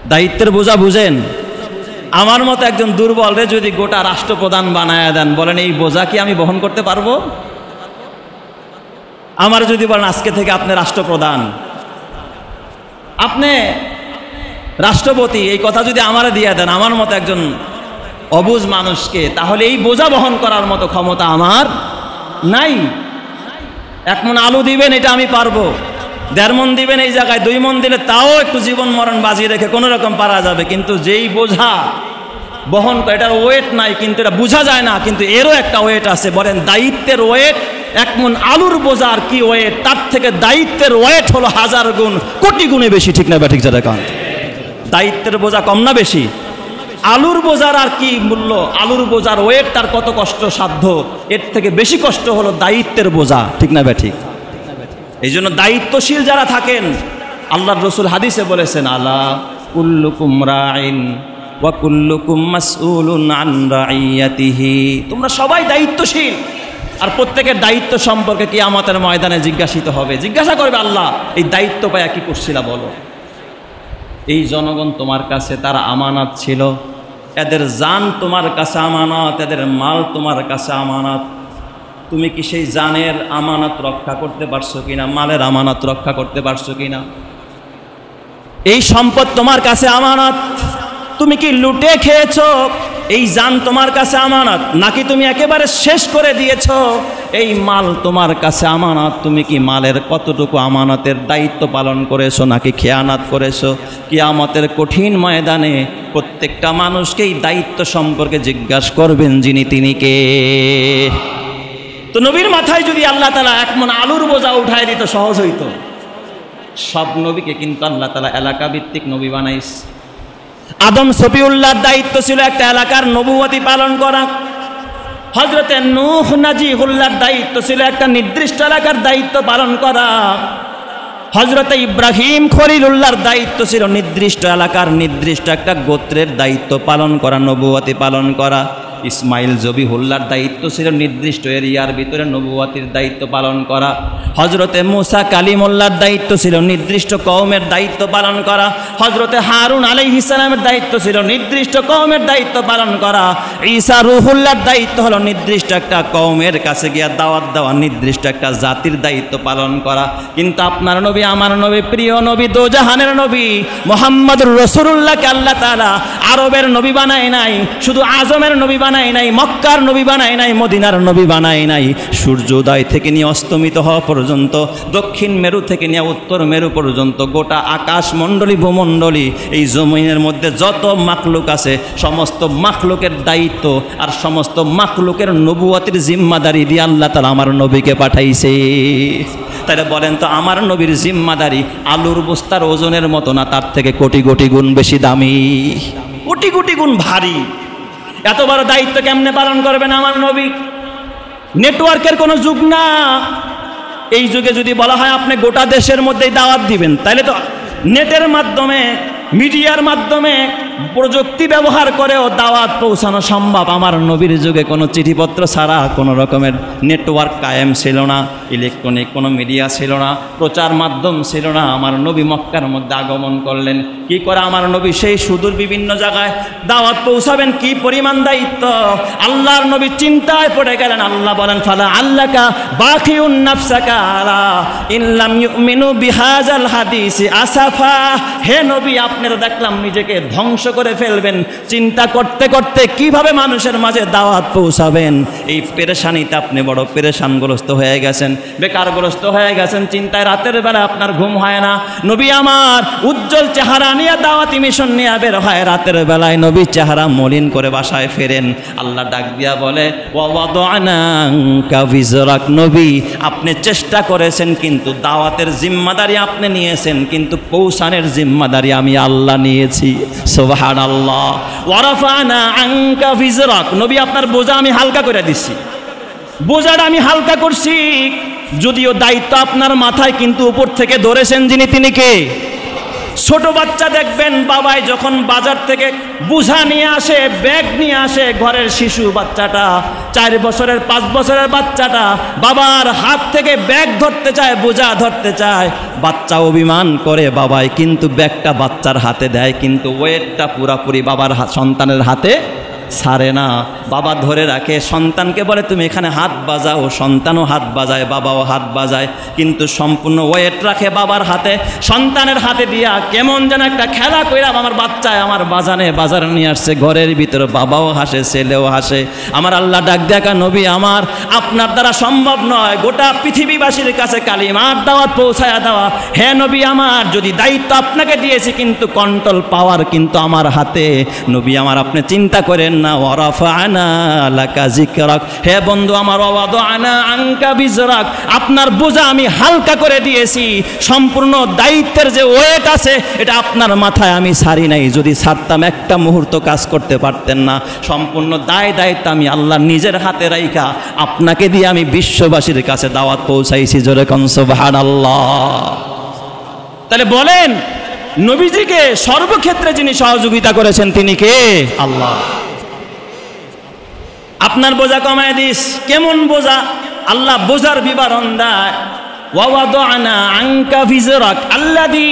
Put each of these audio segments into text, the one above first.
দায়িত্বের বোঝা বুঝেন? আমার মতো একজন দুর্বল রে যদি গোটা রাষ্ট্রপ্রধান বানায়া দেন, বলেন এই বোঝা কি আমি বহন করতে পারবো? আমার যদি বলেন আজকে থেকে আপনি রাষ্ট্রপ্রধান, আপনি রাষ্ট্রপতি, এই কথা যদি আমারে দিয়ে দেন আমার মতো একজন অবুঝ মানুষকে, তাহলে এই বোঝা বহন করার মতো ক্ষমতা আমার নাই। 1 মণ আলু দিবেন, এটা আমি পারবো। 1.5 মণ দিবেন, এই জায়গায় 2 মণ দিলে তাও একটু জীবন মরণ বাজিয়ে রেখে কোনো রকম পারা যাবে। কিন্তু যেই বোঝা বহন করে, এটার ওয়েট নাই, কিন্তু এটা বোঝা যায় না, কিন্তু এরও একটা ওয়েট আছে। বলেন দায়িত্বের ওয়েট 1 মণ আলুর বোঝার কি ওয়েট, তার থেকে দায়িত্বের ওয়েট হলো 1000 গুণ, কোটি গুণে বেশি। ঠিক না ঠিক যারা কান? দায়িত্বের বোঝা কম না বেশি? আলুর বোঝার আর কি মূল্য, আলুর বোঝার ওয়েট তার কত কষ্ট সাধ্য, এর থেকে বেশি কষ্ট হলো দায়িত্বের বোঝা। ঠিক না ঠিক? এই জন্য দায়িত্বশীল যারা থাকেন, আল্লাহর রাসূল হাদিসে বলেছেন, আলা কুল্লুকুম রাইন ওয়া কুল্লুকুম মাসউলুন আন রাইয়াতিহি, তোমরা সবাই দায়িত্বশীল, আর প্রত্যেকের দায়িত্ব সম্পর্কে কিয়ামতের ময়দানে জিজ্ঞাসিত হবে। জিজ্ঞাসা করবে আল্লাহ, এই দায়িত্ব পায়া কি করছিলা বলো? এই জনগণ তোমার কাছে তারা আমানত ছিল, এদের জান তোমার কাছে আমানত, এদের মাল তোমার কাছে আমানত। তুমি কি সেই জানের আমানত রক্ষা করতে পারছো কিনা? মালের আমানত রক্ষা করতে পারছো কিনা? এই সম্পদ তোমার কাছে আমানত, তুমি কি লুটে খেয়েছো? এই জান তোমার কাছে আমানত, নাকি তুমি একেবারে শেষ করে দিয়েছো? এই মাল তোমার কাছে আমানত, তুমি কি মালের কতটুকু আমানতের দায়িত্ব পালন করেছো নাকি খেয়ানত করেছো? কিয়ামতের কঠিন ময়দানে প্রত্যেকটা মানুষকে এই দায়িত্ব সম্পর্কে জিজ্ঞাসা করবেন যিনি তিনি কে। তো নবীর মাথায় যদি আল্লাহ তাআলা 1 মণ আলুর বোঝা উঠায় দিত, সহজ হইতো। সব নবীকে কিন্তু আল্লাহ তাআলা এলাকা ভিত্তিক নবী বানাইছে। আদম সফিউল্লাহর দায়িত্ব ছিল একটা এলাকার নবুয়তি পালন করা। হযরতে নূহ নাজিহুল্লাহর দায়িত্ব ছিল একটা নির্দিষ্ট এলাকার দায়িত্ব পালন করা। হযরতে ইব্রাহিম খলিলুল্লাহর দায়িত্ব ছিল নির্দিষ্ট এলাকার নির্দিষ্ট একটা গোত্রের দায়িত্ব পালন করা, নবুয়তি পালন করা। ইসমাইল জবিহুল্লাহর দায়িত্ব ছিল নির্দিষ্ট এরিয়ার ভিতরে নবুয়তির দায়িত্ব পালন করা। হযরতে মুসা কালিমুল্লাহর দায়িত্ব ছিল নির্দিষ্ট কওমের দায়িত্ব পালন করা। হযরতে হারুন আলাইহিস সালামের দায়িত্ব ছিল নির্দিষ্ট কওমের দায়িত্ব পালন করা। ঈসা রূহুল্লাহর দায়িত্ব হলো নির্দিষ্ট একটা কওমের কাছে গিয়া দাওয়াত দেওয়া, নির্দিষ্ট একটা জাতির দায়িত্ব পালন করা। কিন্তু আপনার নবী, আমার নবী, প্রিয় নবী, দোজাহানের নবী মুহাম্মদুর রাসূলুল্লাহকে আল্লাহ তাআলা আরবের নবী বানায় নাই, শুধু আজমের নবী বানায় নাই, মক্কার নবী বানায় নাই, মদিনার নবী বানায় নাই। সূর্যোদয় থেকে নিয়ে অস্তমিত হওয়া পর্যন্ত, দক্ষিণ মেরু থেকে নিয়ে উত্তর মেরু পর্যন্ত গোটা আকাশ মণ্ডলী ভূমণ্ডলী, এই জমিনের মধ্যে যত মাখলুক আছে সমস্ত মাখলুকের দায়িত্ব আর সমস্ত মাখলুকের নবুয়তের জিম্মাদারি দিয়ে আল্লাহ তাআলা আমার নবীকে পাঠাইছে। তাহলে বলেন তো, আমার নবীর জিম্মাদারি আলুর বস্তার ওজনের মতো না, তার থেকে কোটি কোটি গুণ বেশি দামি, কোটি কোটি গুণ ভারী। এত বড় দায়িত্ব কেমনে পালন করবেন আমার নবী? নেটওয়ার্কের কোনো যুগ না। এই যুগে যদি বলা হয় আপনি গোটা দেশের মধ্যেই দাওয়াত দিবেন, তাহলে তো নেটের মাধ্যমে, মিডিয়ার মাধ্যমে, প্রযুক্তি ব্যবহার করেও দাওয়াত পৌঁছানো সম্ভব। আমার নবীর যুগে কোনো চিঠিপত্র ছাড়া কোনো রকমের নেটওয়ার্ক কায়েম ছিল না, ইলেকট্রনিক কোনো মিডিয়া ছিল না, প্রচার মাধ্যম ছিল না। আমার নবী মক্কার মধ্যে আগমন করলেন। কি করে আমার নবী সেই সুদূর বিভিন্ন জায়গায় দাওয়াত পৌঁছাবেন? কি পরিমাণ দায়িত্ব! আল্লাহর নবী চিন্তায় পড়ে গেলেন। আল্লাহ বলেন, ফালা আল্লাকা বাকিউন নাফসাকা আলা ইল্লাম ইউমিনু বিহাযাল হাদিসি আসাফা। হে নবী, আপনারা দেখলাম নিজেকে ধ্বংস করে ফেলবেন, চিন্তা করতে করতে কিভাবে মানুষের মাঝে দাওয়াত পৌঁছাবেন। এই পেরেশানিতে আপনি বড় পেরেশানগ্রস্ত হয়ে গেছেন, বেকারগ্রস্ত হয়ে গেছেন, চিন্তায় রাতের বেলা আপনার ঘুম হয় না। নবী আমার উজ্জ্বল চেহারা নিয়ে দাওয়াতি মিশন নিয়ে বের হয়, রাতের বেলায় নবী চেহারা মলিন করে বাসায় ফেরেন। আল্লাহ ডাক দিয়া বলে, ওয়াদানা আনকা বিজরাক। নবী, আপনি চেষ্টা করেছেন, কিন্তু দাওয়াতের জিম্মাদারি আপনি নিয়েছেন, কিন্তু পৌঁছানোর জিম্মাদারি আমি আল্লাহ নিয়েছি। সুবহানাল্লাহ। ওয়ারাফানা আনকা বিজরাক। নবী, আপনার বোঝা আমি হালকা করে দিচ্ছি, বোঝাটা আমি হালকা করছি। যদিও দায়িত্ব আপনার মাথায়, কিন্তু উপর থেকে ধরেছেন যিনি তিনি কে? ছোট বাচ্চা দেখবেন বাবাই যখন বাজার থেকে বোঝা নিয়ে আসে, ব্যাগ নিয়ে আসে, ঘরের শিশু বাচ্চাটা 4 বছরের 5 বছরের বাচ্চাটা বাবার হাত থেকে ব্যাগ ধরতে চায়, বোঝা ধরতে চায়, বাচ্চা অভিমান করে বাবাই, কিন্তু ব্যাগটা বাচ্চার হাতে দেয়, কিন্তু ওয়েটটা পুরাপুরি বাবার সন্তানের হাতে ছাড়ে না। বাবা ধরে রাখে, সন্তানকে বলে তুমি এখানে হাত বাজাও, সন্তানও হাত বাজায়, বাবাও হাত বাজায়, কিন্তু সম্পূর্ণ ওয়েট রাখে বাবার হাতে, সন্তানের হাতে দিয়া কেমন যেন একটা খেলা কইরাম আমার বাচ্চায় আমার বাজারে নিয়ে আসছে, ঘরের ভিতরে বাবাও হাসে, ছেলেও হাসে। আমার আল্লাহ ডাক দেখা, নবী আমার, আপনার দ্বারা সম্ভব নয় গোটা পৃথিবীবাসীর কাছে কালিমার দাওয়াত পৌঁছায়া দেওয়া। হে নবী আমার, যদি দায়িত্ব আপনাকে দিয়েছি কিন্তু কন্ট্রোল পাওয়ার কিন্তু আমার হাতে। নবী আমার, আপনি চিন্তা করেন না, ওয়ারাফা'না লাকা যিকরাক, হে বন্ধু আমার, ওয়াদা'না আনকা বিজরাক, আপনার বোঝা আমি হালকা করে দিয়েছি, সম্পূর্ণ দায়িত্বের যে ওয়েট আছে এটা আপনার মাথায় আমি ছাড়ি নাই। যদি ছাড়তাম একটা মুহূর্ত কাজ করতে পারতেন না। সম্পূর্ণ দায়িত্ব আমি আল্লাহ নিজের হাতে রাইখা আপনাকে দিয়ে আমি বিশ্ববাসীর কাছে দাওয়াত পৌঁছাইছি। জোরে কোন সুবহানাল্লাহ। তাহলে বলেন, নবীজিকে সর্বক্ষেত্রে যিনি সহযোগিতা করেছেন তিনি কে? আল্লাহ। আপনার বোঝা কমায় দিস, কেমন বোঝা? আল্লাহ বোঝার বিবরণ দেয়, ওয়াদা'না আনকা বিজরাক আল্লাযী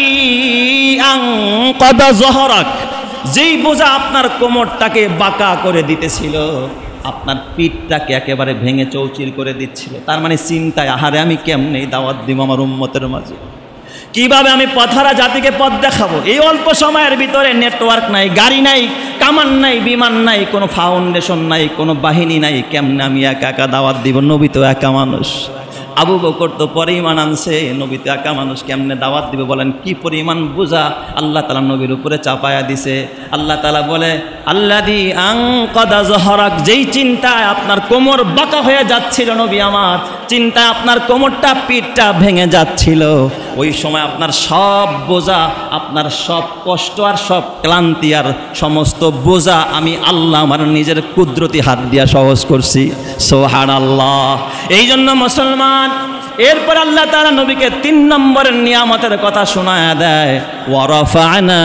আনকাদা যহরাক, যেই বোঝা আপনার কোমরটাকে বাঁকা করে দিতেছিল, আপনার পিঠটাকে একেবারে ভেঙে চৌচির করে দিচ্ছিল। তার মানে চিন্তায়, আহারে আমি কেমনে দাওয়াত দিব আমার উম্মতের মাঝে, কিভাবে আমি পথহারা জাতিকে পথ দেখাবো? এই অল্প সময়ের ভিতরে নেটওয়ার্ক নাই, গাড়ি নাই, কামান নাই, বিমান নাই, কোনো ফাউন্ডেশন নাই, কোনো বাহিনী নাই, কেমনে আমি একা একা দাওয়াত দিব? নবী তো একা মানুষ, আবু বকর তো পরে ঈমান আনছে, নবী তো একা মানুষ, কেমনে দাওয়াত দিবে? বলেন কি পরিমাণ বোঝা আল্লাহ তাআলা নবীর উপরে চাপায়া দিছে। আল্লাহ তাআলা বলে, আল্লাযী আনকাদা যহরাক, যেই চিন্তায় আপনার কোমর বাঁকা হয়ে যাচ্ছিল নবী আমার, চিন্তায় আপনার কোমরটা পিঠটা ভেঙে যাচ্ছিল, ওই সময় আপনার সব বোঝা, আপনার সব কষ্ট আর সব ক্লান্তি আর সমস্ত বোঝা আমি আল্লাহ আমার নিজের কুদরতি হাত দিয়া সহজ করছি। সুবহানাল্লাহ। এই জন্য মুসলমান, এরপর আল্লাহ তাআলা নবীকে 3 নম্বরের নিয়ামতের কথা শোনায়া দেয়, ওয়ারাফা'না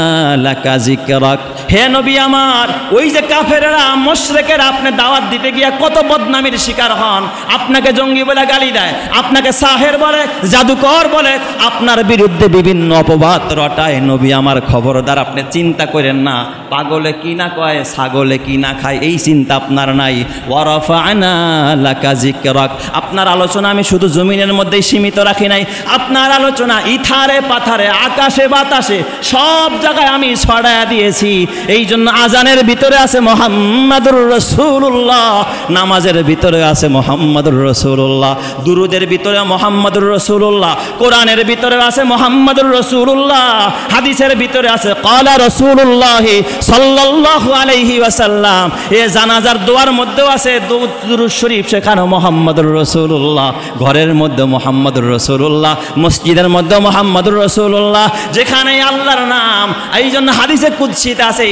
লাকা যিকরাক, হে নবী আমার, ওই যে কাফেররা মুশরিকেরা আপনি দাওয়াত দিতে গিয়া কত বদনামির শিকার হন, আপনাকে জঙ্গি বলে গালি দেয়, আপনাকে সাহের বলে, জাদুকর বলে, আপনার বিরুদ্ধে বিভিন্ন অপবাদ রটায়। নবী আমার, খবরদার আপনি চিন্তা করেন না, পাগলে কি না কয়, ছাগলে কি না খায়, এই চিন্তা আপনার নাই। ওয়ারাফা'না লাকা যিকরাক, আপনার আলোচনা আমি শুধু জমিনের মধ্যেই সীমিত রাখি নাই, আপনার আলোচনা ইথারে পাথারে আকাশে বাতাসে সব জায়গায় আমি ছড়ায়া দিয়েছি। এই জন্য আজানের ভিতরে আছে মুহাম্মাদুর রাসূলুল্লাহ, নামাজের ভিতরে আছে মুহাম্মাদুর রাসূলুল্লাহ, দুরুদের ভিতরে মুহাম্মাদুর রাসূলুল্লাহ, কোরআনের ভিতরে আছে মুহাম্মাদুর রাসূলুল্লাহ, হাদিসের ভিতরে আছে ক্বালা রাসূলুল্লাহ সাল্লাল্লাহু আলাইহি ওয়াসাল্লাম, এ জানাজার দোয়ার মধ্যেও আছে দুরূদ শরীফ, সেখানে মুহাম্মাদুর রাসূলুল্লাহ, ঘরের মধ্যে মুহাম্মাদুর রাসূলুল্লাহ, মসজিদের মধ্যে মুহাম্মাদুর রাসূলুল্লাহ, যেখানে আল্লাহর নাম। এই জন্য হাদিসে কুদসিতে আছে,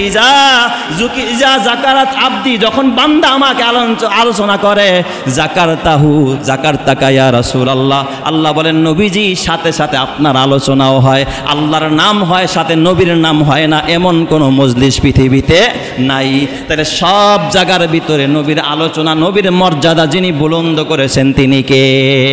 ইজা যাকারাত আবদি, যখন বান্দা আমাকে আলোচনা করে, যাকারতাকা ইয়া রাসূলুল্লাহ, আল্লাহ বলেন নবীজি সাথে সাথে আপনার আলোচনাও হয়, আল্লাহর নাম হয়, সাথে নবীর নাম হয় না, এমন কোন মজলিস পৃথিবীতে নাই। তাহলে সব জায়গার ভিতরে নবীর আলোচনা, নবীর মর্যাদা যিনি বুলন্দ করেছেন তিনি কে?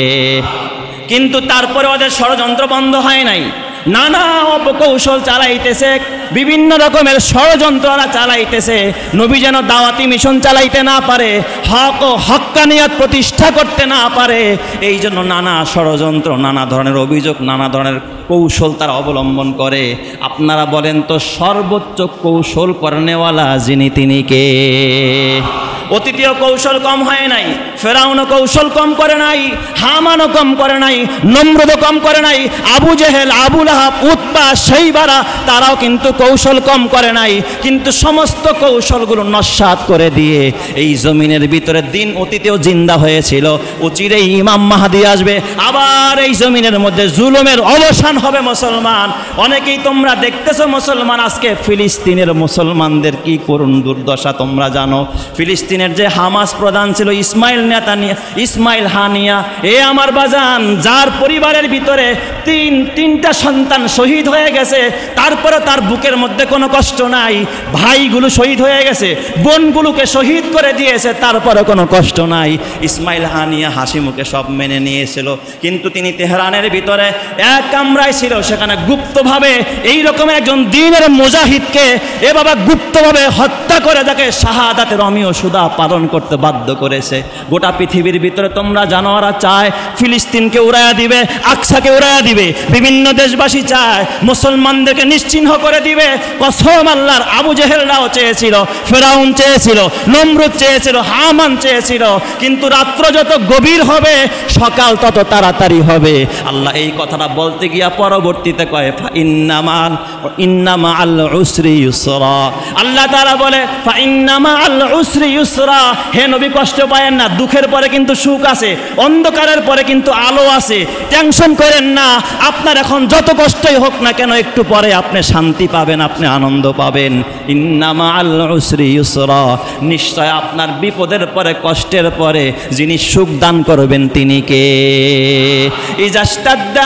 কিন্তু তারপরে ওদের ষড়যন্ত্র বন্ধ হয় নাই, নানা অপকৌশল চালাইতেছে, বিভিন্ন রকমের ষড়যন্ত্ররা চালাইতেছে, নবী যেন দাওয়াতি মিশন চালাইতে না পারে, হক ও হক্কানিয়াত প্রতিষ্ঠা করতে না পারে। এই জন্য নানা ষড়যন্ত্র, নানা ধরনের অভিযোগ, নানা ধরনের কৌশল তারা অবলম্বন করে। আপনারা বলেন তো, সর্বোচ্চ কৌশল করনেওয়ালা যিনি তিনি কে? অতীতীয় কৌশল কম হয় নাই, ফেরাউনও কৌশল কম করে নাই, হামানও কম করে নাই, নমরুদও কম করে নাই, Abu Jahl, Abu Lahab, Utba, শাইবারা, তারাও কিন্তু কৌশল কম করে নাই। কিন্তু সমস্ত কৌশলগুলো নস্যাৎ করে দিয়ে এই জমিনের ভিতরে দিন অতীতেও জিন্দা হয়েছিল, অচিরেই ইমাম মাহদী আসবে, আবার এই জমিনের মধ্যে জুলুমের অবসান হবে। মুসলমান, অনেকেই তোমরা দেখতেছো মুসলমান, আজকে ফিলিস্তিনের মুসলমানদের কি করুণ দুর্দশা তোমরা জানো। ফিলিস্তিন ফিলিস্তিনের যে হামাস প্রধান ছিল ইসমাইল হানিয়া, এ আমার বাজান, যার পরিবারের ভিতরে তিনটা সন্তান শহীদ হয়ে গেছে, তারপরে তার বুকের মধ্যে কোনো কষ্ট নাই। ভাইগুলো শহীদ হয়ে গেছে, বোনগুলোকে শহীদ করে দিয়েছে, তারপরে কোনো কষ্ট নাই। ইসমাইল হানিয়া হাসি মুখে সব মেনে নিয়েছিল, কিন্তু তিনি তেহরানের ভিতরে এক কামরায় ছিল, সেখানে গুপ্তভাবে এই রকমের একজন দ্বীনের মুজাহিদকে এ বাবা গুপ্তভাবে হত্যা করে তাকে শাহাদাতের অমীয় সুদা পালন করতে বাধ্য করেছে। গোটা পৃথিবীর ভিতরে তোমরা জানো ওরা চায় ফিলিস্তিনকে উড়াইয়া দিবে, আকসাকে উড়াইয়া দিবে, বিভিন্ন দেশবাসী চায় মুসলমানদেরকে নিশ্চিহ্ন করে দিবে। কসম আল্লাহর, আবু জেহেলরাও চেয়েছিল, ফেরাউন চেয়েছিল, নমরুদ চেয়েছিল, হামান চেয়েছিল, কিন্তু রাত্র যত গভীর হবে সকাল তত তাড়াতাড়ি হবে। আল্লাহ এই কথাটা বলতে গিয়া পরবর্তীতে কয় ইন্না মাআল উসরি ইউসরা। আল্লাহ তাআলা বলে ইন্না মাআল উসরি ইউসরা, হে নবী কষ্ট পায়েন না, দুঃখের পরে কিন্তু সুখ আছে, অন্ধকারের পরে কিন্তু আলো আছে, টেনশন করেন না। আপনার এখন যত কষ্টই হোক না কেন, একটু পরে আপনি শান্তি পাবেন, আপনি আনন্দ পাবেন। ইন্না মাআল উসরি ইউসরা, নিশ্চয় আপনার বিপদের পরে, কষ্টের পরে যিনি সুখ দান করবেন তিনি কে? ইজাস্তাদ্দা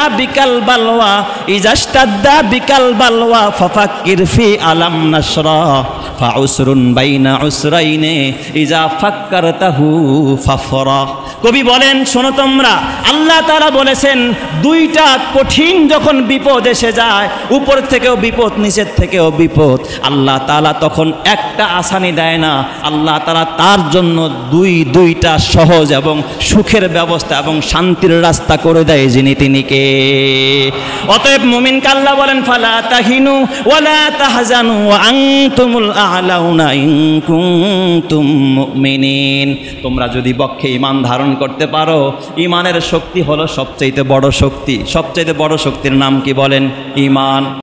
বিকাল বালওয়া ফাফাক্কির ফি আলাম নাশরা ফাউসরুন বাইনা উসরাইনে ইজা ফাক্কারতাহু ফাফরা। কবি বলেন, শোনো তোমরা, আল্লাহ তাআলা বলেছেন দুইটা কঠিন যখন বিপদ এসে যায়, উপর থেকেও বিপদ, নিচের থেকেও বিপদ, আল্লাহ তাআলা তখন একটা আসানি দেয় না, আল্লাহ তাআলা তার জন্য দুইটা সহজ এবং সুখের ব্যবস্থা এবং শান্তির রাস্তা করে দেয় যিনি, তিনি কে? অতএব মুমিনকে আল্লাহ বলেন ফালা তাহিনু ওয়ালা তাহজানু ওয়া আনতুমুল আ'লাউনা ইন কুনতুম মুমিনিন। তোমরা যদি বক্ষে ঈমান ধারণ করতে পারো, ঈমানের শক্তি হলো সবচেয়ে বড় শক্তি। সবচেয়ে বড় শক্তির নাম কি বলেন? ঈমান।